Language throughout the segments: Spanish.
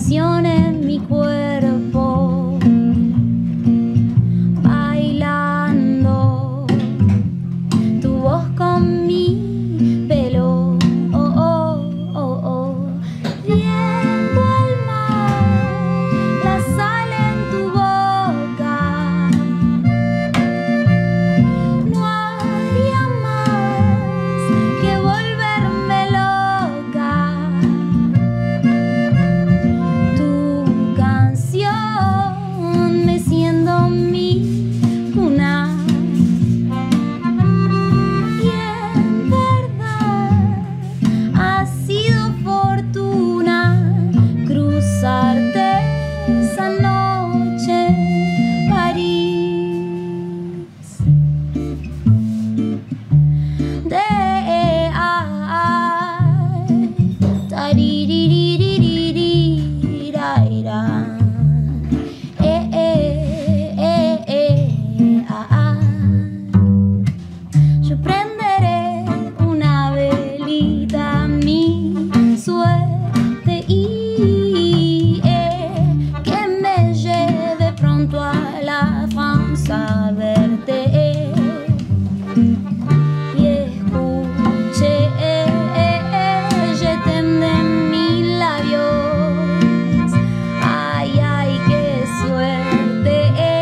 canción en mi cuerpo, bailando tu voz con mi pelo, oh, oh, oh, oh. Viendo el mar, la sal en tu boca, no haría más que volverme loca. Tu canción meciendo mi cuna, y en verdad ha sido fortuna cruzarte esa noche en París. Yo prenderé una velita a mi suerte y que me lleve pronto a la France a verte. Y escuché je t'aime de mis labios. Ay, ay, qué suerte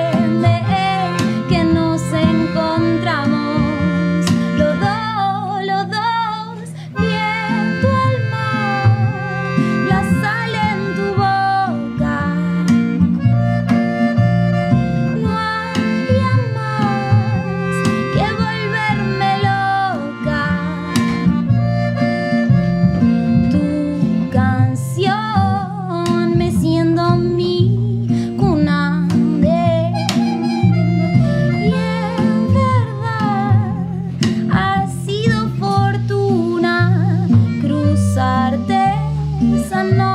que nos encontramos los dos, viendo el mar, la sal en tu boca. No haría más que volverme loca. Tu canción meciendo mi cuna, y en verdad ha sido fortuna cruzarte esa noche